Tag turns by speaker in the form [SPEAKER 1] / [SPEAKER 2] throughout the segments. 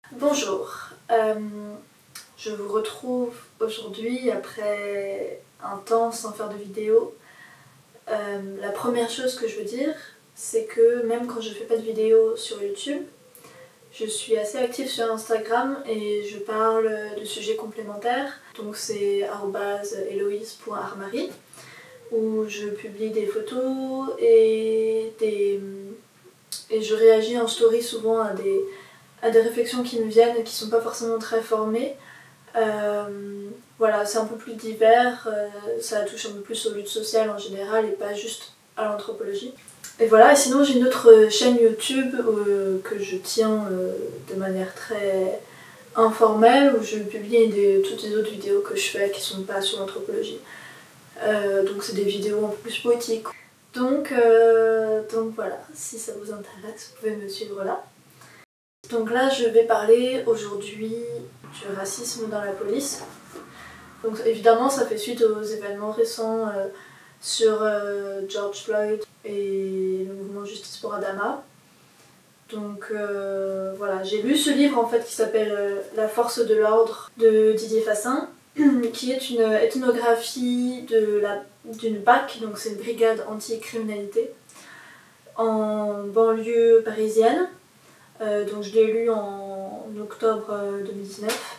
[SPEAKER 1] Bonjour, je vous retrouve aujourd'hui après un temps sans faire de vidéo. La première chose que je veux dire, c'est que même quand je fais pas de vidéo sur YouTube, je suis assez active sur Instagram et je parle de sujets complémentaires. Donc c'est @eloise.armary où je publie des photos et je réagis en story souvent à des réflexions qui me viennent et qui sont pas forcément très formées. Voilà, c'est un peu plus divers, ça touche un peu plus aux luttes sociales en général et pas juste à l'anthropologie. Et voilà, et sinon j'ai une autre chaîne YouTube que je tiens de manière très informelle où je publie toutes les autres vidéos que je fais qui sont pas sur l'anthropologie. Donc c'est des vidéos un peu plus poétiques. Donc voilà, si ça vous intéresse, vous pouvez me suivre là. Donc là, je vais parler aujourd'hui du racisme dans la police. Donc évidemment, ça fait suite aux événements récents sur George Floyd et le mouvement Justice pour Adama. Donc voilà, j'ai lu ce livre en fait qui s'appelle La force de l'ordre de Didier Fassin, qui est une ethnographie d'une BAC, donc c'est une brigade anti-criminalité, en banlieue parisienne. Donc je l'ai lu en octobre 2019.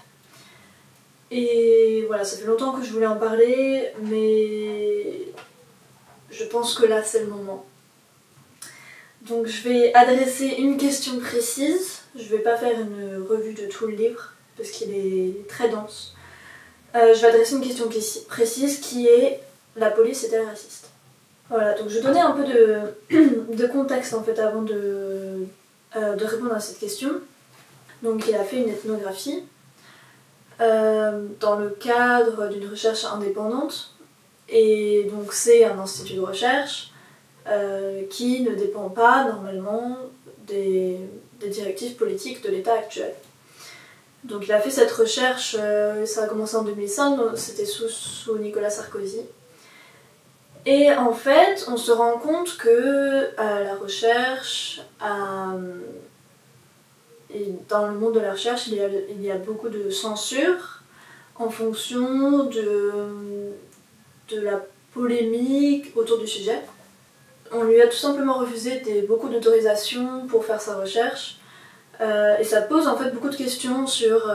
[SPEAKER 1] Et voilà, ça fait longtemps que je voulais en parler, mais je pense que là c'est le moment. Donc je vais adresser une question précise, je vais pas faire une revue de tout le livre, parce qu'il est très dense. Je vais adresser une question précise qui est: la police est-elle raciste? Voilà, donc je vais donner un peu de contexte en fait avant de répondre à cette question. Donc il a fait une ethnographie dans le cadre d'une recherche indépendante, et donc c'est un institut de recherche qui ne dépend pas normalement des directives politiques de l'État actuel. Donc il a fait cette recherche, ça a commencé en 2005, c'était sous Nicolas Sarkozy. Et en fait, on se rend compte que la recherche, et dans le monde de la recherche, il y a beaucoup de censure en fonction de la polémique autour du sujet. On lui a tout simplement refusé beaucoup d'autorisations pour faire sa recherche. Et ça pose en fait beaucoup de questions sur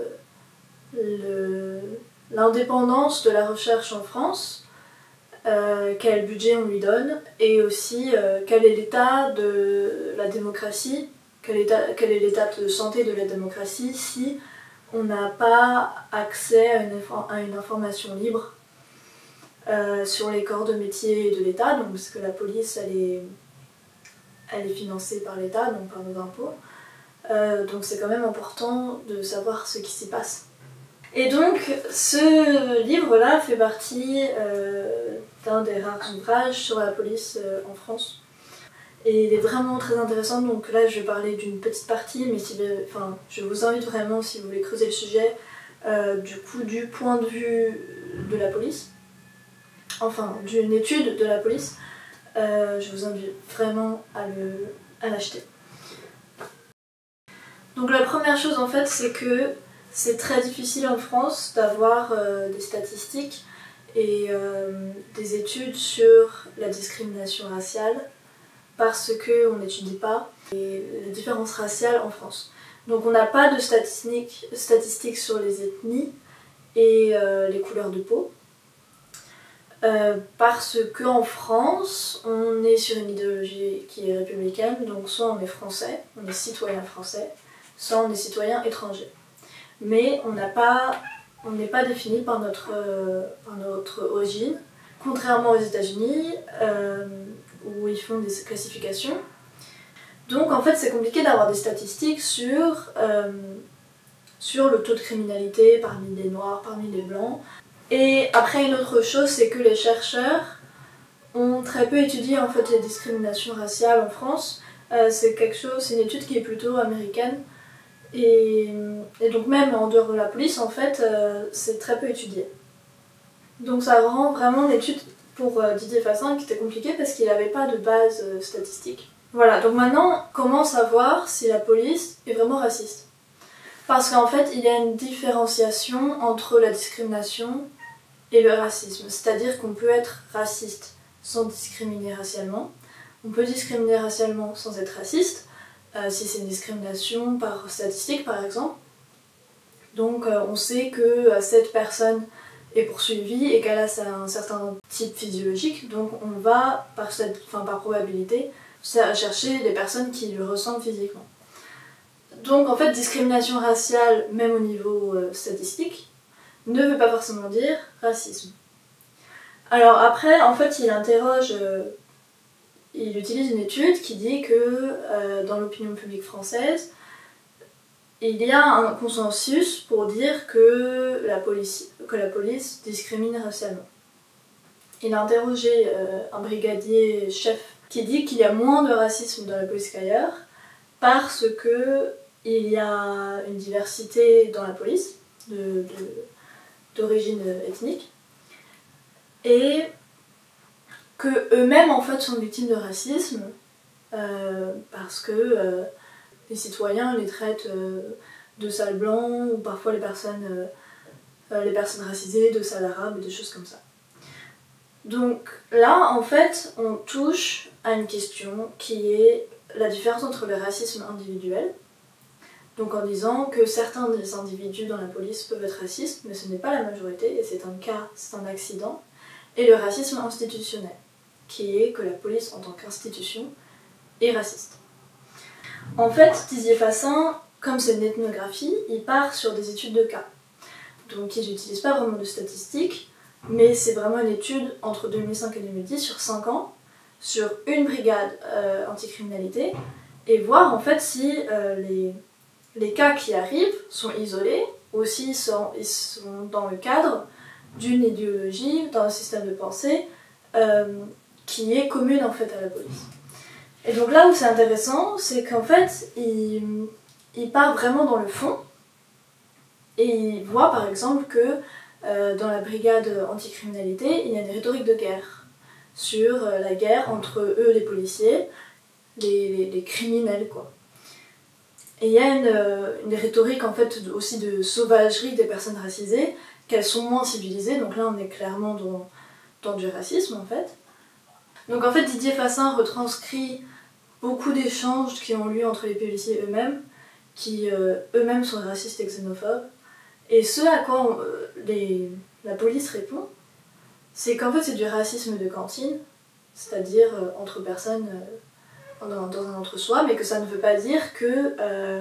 [SPEAKER 1] l'indépendance de la recherche en France, quel budget on lui donne, et aussi quel est l'état de la démocratie, quel est l'état de santé de la démocratie si on n'a pas accès à une information libre sur les corps de métier de l'État, donc parce que la police elle est financée par l'État, donc par nos impôts. Donc c'est quand même important de savoir ce qui s'y passe. Et donc ce livre-là fait partie d'un des rares ouvrages sur la police en France. Et il est vraiment très intéressant, donc là je vais parler d'une petite partie, mais je vous invite vraiment, si vous voulez creuser le sujet, du point de vue de la police, enfin d'une étude de la police, je vous invite vraiment à l'acheter. Donc la première chose en fait, c'est que c'est très difficile en France d'avoir des statistiques et des études sur la discrimination raciale parce qu'on n'étudie pas les différences raciales en France. Donc on n'a pas de statistiques sur les ethnies et les couleurs de peau. Parce qu'en France, on est sur une idéologie qui est républicaine, donc soit on est français, on est citoyen français, soit on est citoyen étranger. Mais on n'est pas défini par notre origine, contrairement aux États-Unis où ils font des classifications. Donc en fait c'est compliqué d'avoir des statistiques sur le taux de criminalité parmi les noirs, parmi les blancs. Et après une autre chose, c'est que les chercheurs ont très peu étudié en fait les discriminations raciales en France. C'est une étude qui est plutôt américaine. Et donc même en dehors de la police, en fait, c'est très peu étudié. Donc ça rend vraiment l'étude pour Didier Fassin qui était compliquée parce qu'il n'avait pas de base statistique. Voilà, donc maintenant, comment savoir si la police est vraiment raciste? Parce qu'en fait, il y a une différenciation entre la discrimination et le racisme. C'est-à-dire qu'on peut être raciste sans discriminer racialement. On peut discriminer racialement sans être raciste, si c'est une discrimination par statistique par exemple. Donc on sait que cette personne est poursuivie et qu'elle a un certain type physiologique, donc on va, par probabilité, chercher les personnes qui lui ressemblent physiquement. Donc en fait, discrimination raciale, même au niveau statistique, ne veut pas forcément dire racisme. Alors après, en fait, il utilise une étude qui dit que dans l'opinion publique française, il y a un consensus pour dire que la police discrimine racialement. Il a interrogé un brigadier chef qui dit qu'il y a moins de racisme dans la police qu'ailleurs parce que il y a une diversité dans la police d'origine ethnique et que eux-mêmes en fait sont victimes de racisme parce que les citoyens les traitent de sales blancs ou parfois les personnes racisées de sales arabes et des choses comme ça. Donc là en fait on touche à une question qui est la différence entre le racisme individuel, donc en disant que certains des individus dans la police peuvent être racistes mais ce n'est pas la majorité et c'est un accident, et le racisme institutionnel qui est que la police en tant qu'institution est raciste. En fait, Didier Fassin, comme c'est une ethnographie, il part sur des études de cas. Donc ils n'utilisent pas vraiment de statistiques, mais c'est vraiment une étude entre 2005 et 2010 sur 5 ans, sur une brigade anticriminalité, et voir en fait si les cas qui arrivent sont isolés, ou s'ils sont dans le cadre d'une idéologie, d'un système de pensée qui est commune en fait à la police. Et donc là où c'est intéressant, c'est qu'en fait, il part vraiment dans le fond et il voit par exemple que dans la brigade anticriminalité, il y a une rhétorique de guerre sur la guerre entre eux, les policiers, les criminels quoi. Et il y a une rhétorique en fait aussi de sauvagerie des personnes racisées, qu'elles sont moins civilisées, donc là on est clairement dans du racisme en fait. Donc en fait Didier Fassin retranscrit beaucoup d'échanges qui ont lieu entre les policiers eux-mêmes, qui eux-mêmes sont racistes et xénophobes. Et ce à quoi la police répond, c'est qu'en fait c'est du racisme de cantine, c'est-à-dire entre personnes dans un entre-soi, mais que ça ne veut pas dire que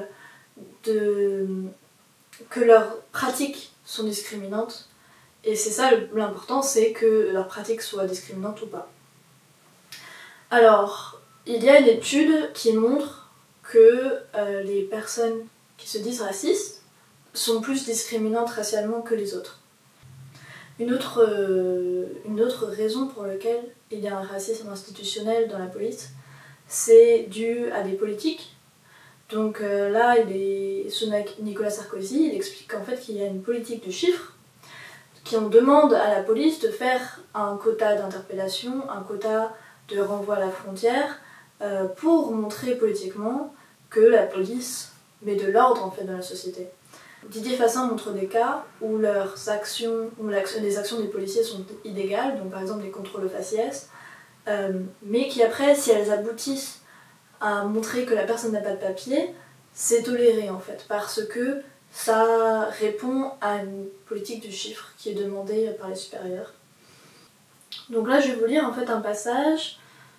[SPEAKER 1] leurs pratiques sont discriminantes. Et c'est ça l'important, c'est que leurs pratiques soient discriminantes ou pas. Alors, il y a une étude qui montre que les personnes qui se disent racistes sont plus discriminantes racialement que les autres. Une autre raison pour laquelle il y a un racisme institutionnel dans la police, c'est dû à des politiques. Donc là, sous Nicolas Sarkozy, il explique qu'en fait qu'il y a une politique du chiffre, qu'on demande à la police de faire un quota d'interpellation, un quota de renvoi à la frontière, pour montrer politiquement que la police met de l'ordre en fait dans la société. Didier Fassin montre des cas où les actions des policiers sont illégales, donc par exemple des contrôles aux faciès, mais qui après, si elles aboutissent à montrer que la personne n'a pas de papier, c'est toléré en fait, parce que ça répond à une politique du chiffre qui est demandée par les supérieurs. Donc là je vais vous lire en fait un passage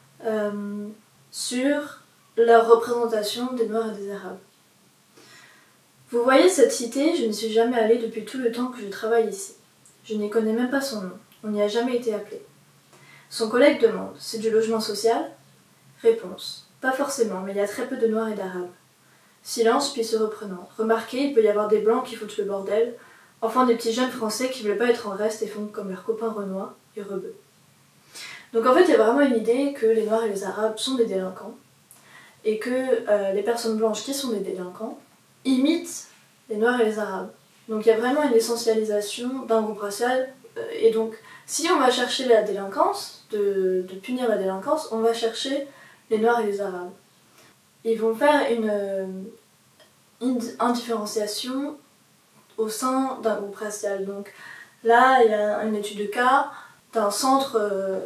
[SPEAKER 1] sur la représentation des Noirs et des Arabes. Vous voyez cette cité, je n'y suis jamais allée depuis tout le temps que je travaille ici. Je n'y connais même pas son nom, on n'y a jamais été appelé. Son collègue demande, c'est du logement social? Réponse, pas forcément, mais il y a très peu de Noirs et d'Arabes. Silence, puis se reprenant. Remarquez, il peut y avoir des Blancs qui foutent le bordel, enfin des petits jeunes Français qui veulent pas être en reste et font comme leurs copains renois et rebeux. Donc en fait, il y a vraiment une idée que les Noirs et les Arabes sont des délinquants, et que les personnes blanches qui sont des délinquants imitent les Noirs et les Arabes. Donc il y a vraiment une essentialisation d'un groupe racial, et donc si on va chercher la délinquance, de punir la délinquance, on va chercher les Noirs et les Arabes. Ils vont faire indifférenciation au sein d'un groupe racial. Donc là, il y a une étude de cas d'un centre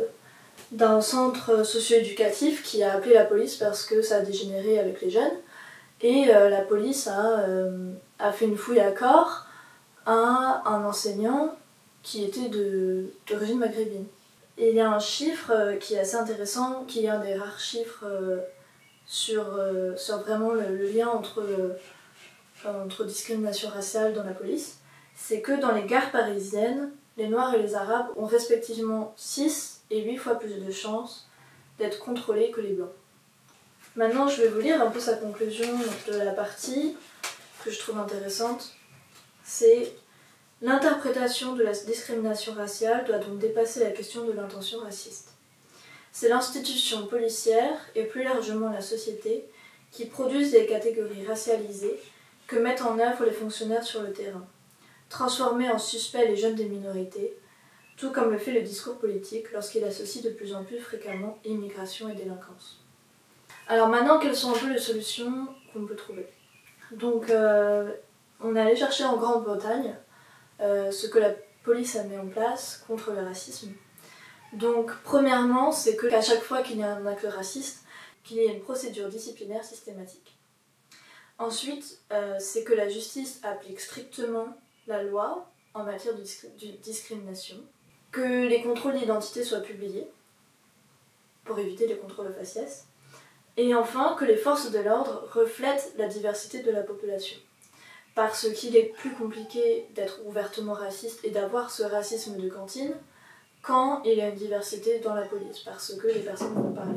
[SPEAKER 1] socio-éducatif qui a appelé la police parce que ça a dégénéré avec les jeunes. Et la police a fait une fouille à corps à un enseignant qui était d'origine maghrébine. Et il y a un chiffre qui est assez intéressant, qui est un des rares chiffres sur vraiment le lien entre discrimination raciale dans la police. C'est que dans les gares parisiennes, les Noirs et les Arabes ont respectivement 6 et 8 fois plus de chances d'être contrôlés que les Blancs. Maintenant, je vais vous lire un peu sa conclusion de la partie que je trouve intéressante. C'est « L'interprétation de la discrimination raciale doit donc dépasser la question de l'intention raciste. C'est l'institution policière et plus largement la société qui produisent des catégories racialisées que mettent en œuvre les fonctionnaires sur le terrain, transformer en suspects les jeunes des minorités, tout comme le fait le discours politique lorsqu'il associe de plus en plus fréquemment immigration et délinquance. » Alors maintenant, quelles sont un peu les solutions qu'on peut trouver? Donc, on est allé chercher en Grande-Bretagne ce que la police a mis en place contre le racisme. Donc, premièrement, c'est qu'à chaque fois qu'il y a un acte raciste, qu'il y ait une procédure disciplinaire systématique. Ensuite, c'est que la justice applique strictement la loi en matière de discrimination, que les contrôles d'identité soient publiés pour éviter les contrôles au faciès, et enfin que les forces de l'ordre reflètent la diversité de la population. Parce qu'il est plus compliqué d'être ouvertement raciste et d'avoir ce racisme de cantine quand il y a une diversité dans la police, parce que les personnes vont parler.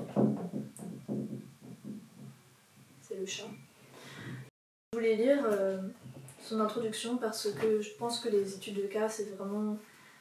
[SPEAKER 1] C'est le chat. Je voulais lire son introduction parce que je pense que les études de cas, c'est vraiment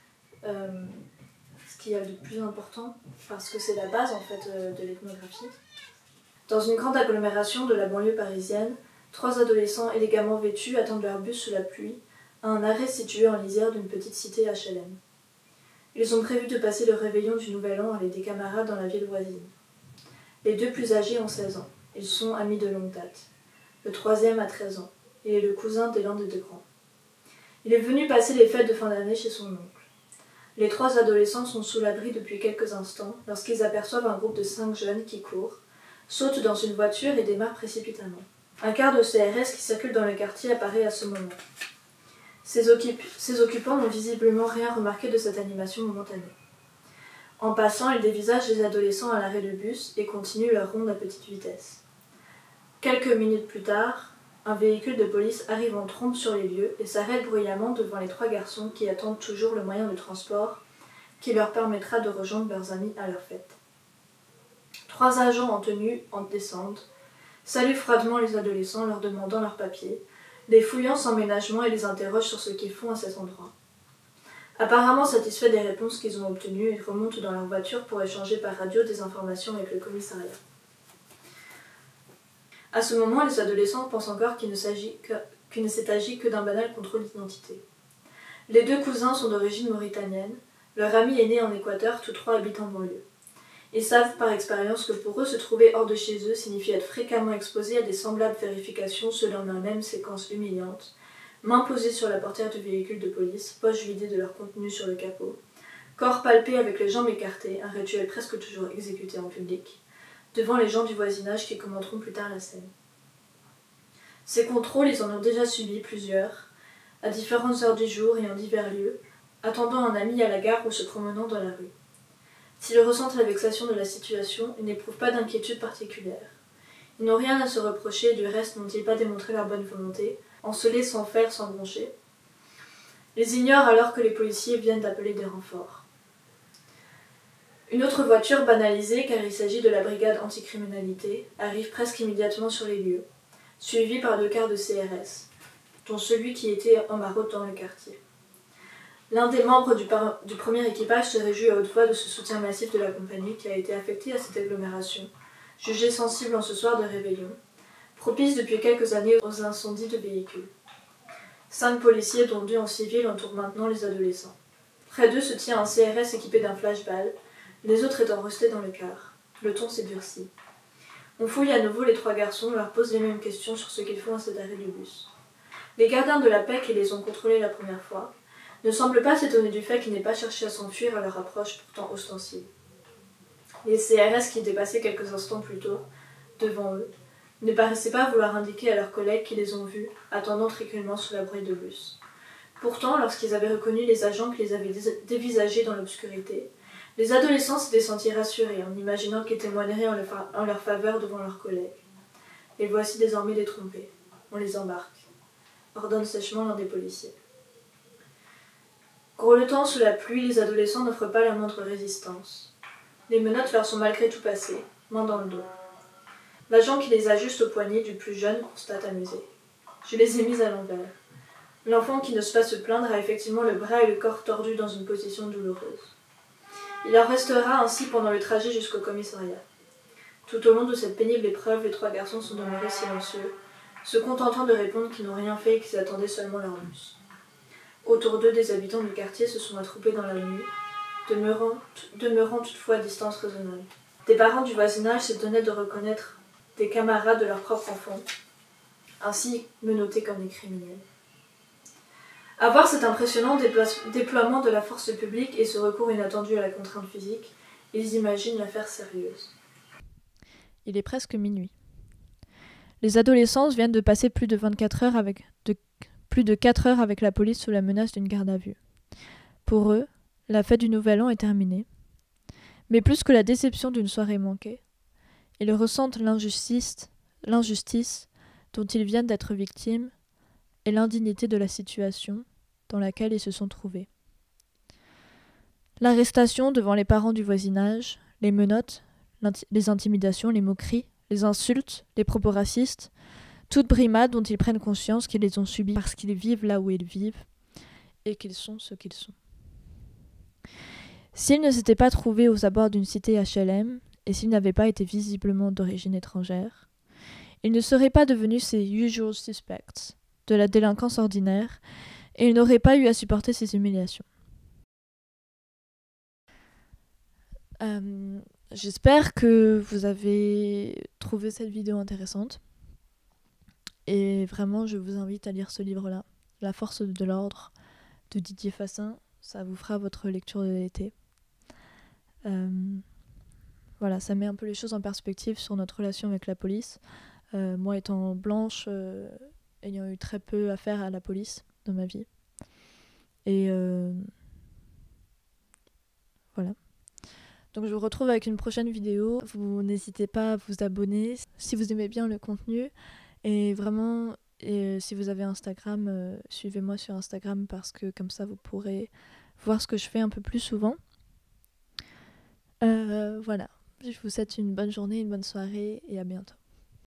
[SPEAKER 1] ce qu'il y a de plus important, parce que c'est la base en fait de l'ethnographie. Dans une grande agglomération de la banlieue parisienne, 3 adolescents élégamment vêtus attendent leur bus sous la pluie à un arrêt situé en lisière d'une petite cité HLM. Ils ont prévu de passer le réveillon du Nouvel An avec des camarades dans la ville voisine. Les 2 plus âgés ont 16 ans. Ils sont amis de longue date. Le 3e a 13 ans. Il est le cousin de l'un des 2 grands. Il est venu passer les fêtes de fin d'année chez son oncle. Les 3 adolescents sont sous l'abri depuis quelques instants lorsqu'ils aperçoivent un groupe de 5 jeunes qui courent, sautent dans une voiture et démarrent précipitamment. Un quart de CRS qui circule dans le quartier apparaît à ce moment. Ces occupants n'ont visiblement rien remarqué de cette animation momentanée. En passant, ils dévisagent les adolescents à l'arrêt de bus et continuent leur ronde à petite vitesse. Quelques minutes plus tard, un véhicule de police arrive en trombe sur les lieux et s'arrête bruyamment devant les 3 garçons qui attendent toujours le moyen de transport qui leur permettra de rejoindre leurs amis à leur fête. 3 agents en tenue en descendent, saluent froidement les adolescents leur demandant leurs papiers, les fouillant sans ménagement et les interrogent sur ce qu'ils font à cet endroit. Apparemment satisfaits des réponses qu'ils ont obtenues, ils remontent dans leur voiture pour échanger par radio des informations avec le commissariat. À ce moment, les adolescents pensent encore qu'il ne s'est agi que d'un banal contrôle d'identité. Les 2 cousins sont d'origine mauritanienne, leur ami est né en Équateur, tous 3 habitent en banlieue. Ils savent par expérience que pour eux, se trouver hors de chez eux signifie être fréquemment exposés à des semblables vérifications selon la même séquence humiliante, mains posées sur la portière du véhicule de police, poches vidées de leur contenu sur le capot, corps palpés avec les jambes écartées, un rituel presque toujours exécuté en public, devant les gens du voisinage qui commenteront plus tard la scène. Ces contrôles, ils en ont déjà subi plusieurs, à différentes heures du jour et en divers lieux, attendant un ami à la gare ou se promenant dans la rue. S'ils ressentent la vexation de la situation, ils n'éprouvent pas d'inquiétude particulière. Ils n'ont rien à se reprocher, du reste n'ont-ils pas démontré leur bonne volonté, en se laissant faire sans broncher. Ils ignorent alors que les policiers viennent d'appeler des renforts. Une autre voiture banalisée, car il s'agit de la brigade anticriminalité, arrive presque immédiatement sur les lieux, suivie par 2 quarts de CRS, dont celui qui était en maraude dans le quartier. L'un des membres du premier équipage se réjouit à haute voix de ce soutien massif de la compagnie qui a été affectée à cette agglomération, jugée sensible en ce soir de réveillon, propice depuis quelques années aux incendies de véhicules. 5 policiers, dont 2 en civil, entourent maintenant les adolescents. Près d'eux se tient un CRS équipé d'un flashball, les autres étant restés dans le car. Le ton s'est durci. On fouille à nouveau les 3 garçons, leur pose les mêmes questions sur ce qu'ils font à cet arrêt du bus. Les gardiens de la paix qui les ont contrôlés la première fois ne semblent pas s'étonner du fait qu'ils n'aient pas cherché à s'enfuir à leur approche pourtant ostensible. Les CRS qui dépassaient quelques instants plus tôt, devant eux, ne paraissaient pas vouloir indiquer à leurs collègues qui les ont vus, attendant tranquillement sous l'abri de bus. Pourtant, lorsqu'ils avaient reconnu les agents qui les avaient dévisagés dans l'obscurité, les adolescents s'étaient sentis rassurés en imaginant qu'ils témoigneraient en leur faveur devant leurs collègues. Les voici désormais détrompés. On les embarque, ordonne sèchement l'un des policiers. Grelottant sous la pluie, les adolescents n'offrent pas la moindre résistance. Les menottes leur sont malgré tout passées, main dans le dos. L'agent qui les ajuste au poignet du plus jeune constate amusé. Je les ai mis à l'envers. L'enfant qui n'ose pas se plaindre a effectivement le bras et le corps tordus dans une position douloureuse. Il en restera ainsi pendant le trajet jusqu'au commissariat. Tout au long de cette pénible épreuve, les 3 garçons sont demeurés silencieux, se contentant de répondre qu'ils n'ont rien fait et qu'ils attendaient seulement leur bus. Autour d'eux, des habitants du quartier se sont attroupés dans la nuit, demeurant toutefois à distance raisonnable. Des parents du voisinage s'étonnaient de reconnaître des camarades de leur propre enfant, ainsi menottés comme des criminels. À voir cet impressionnant déploiement de la force publique et ce recours inattendu à la contrainte physique, ils imaginent l'affaire sérieuse.
[SPEAKER 2] Il est presque minuit. Les adolescents viennent de passer plus de 4 heures avec la police sous la menace d'une garde à vue. Pour eux, la fête du Nouvel An est terminée. Mais plus que la déception d'une soirée manquée, ils ressentent l'injustice dont ils viennent d'être victimes et l'indignité de la situation dans laquelle ils se sont trouvés. L'arrestation devant les parents du voisinage, les menottes, les intimidations, les moqueries, les insultes, les propos racistes, toutes brimades dont ils prennent conscience qu'ils les ont subies parce qu'ils vivent là où ils vivent et qu'ils sont ce qu'ils sont. S'ils ne s'étaient pas trouvés aux abords d'une cité HLM et s'ils n'avaient pas été visiblement d'origine étrangère, ils ne seraient pas devenus ces usual suspects de la délinquance ordinaire et ils n'auraient pas eu à supporter ces humiliations. J'espère que vous avez trouvé cette vidéo intéressante et vraiment je vous invite à lire ce livre-là, La force de l'ordre de Didier Fassin, ça vous fera votre lecture de l'été. Voilà, ça met un peu les choses en perspective sur notre relation avec la police. Moi étant blanche, ayant eu très peu affaire à la police dans ma vie. Et voilà. Donc je vous retrouve avec une prochaine vidéo. Vous n'hésitez pas à vous abonner si vous aimez bien le contenu. Et vraiment, si vous avez Instagram, suivez-moi sur Instagram parce que comme ça vous pourrez voir ce que je fais un peu plus souvent. Voilà. Je vous souhaite une bonne journée, une bonne soirée et à bientôt.